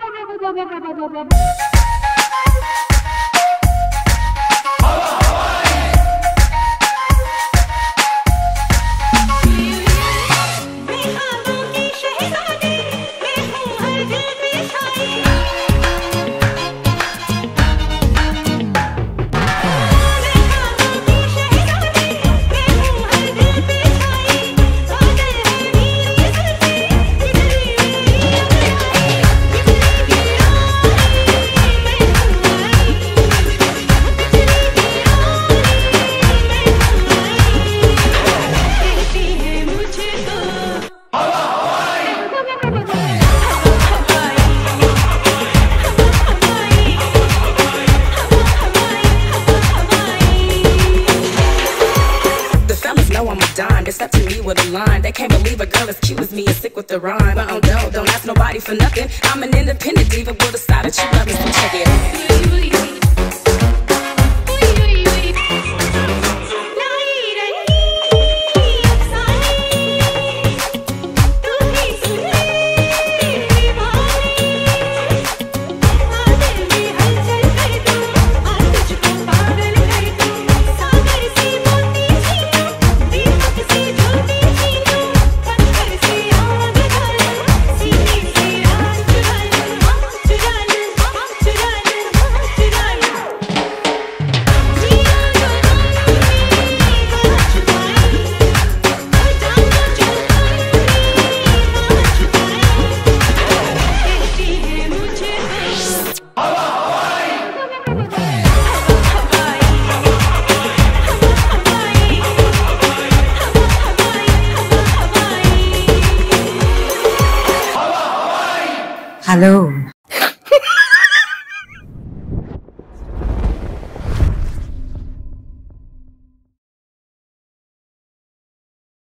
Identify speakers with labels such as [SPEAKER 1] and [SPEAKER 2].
[SPEAKER 1] They step to me with a line. They can't believe a girl as cute as me is sick with the rhyme. But oh no, don't ask nobody for nothing. I'm an independent diva with a side that you love me, so check it out.
[SPEAKER 2] Hello.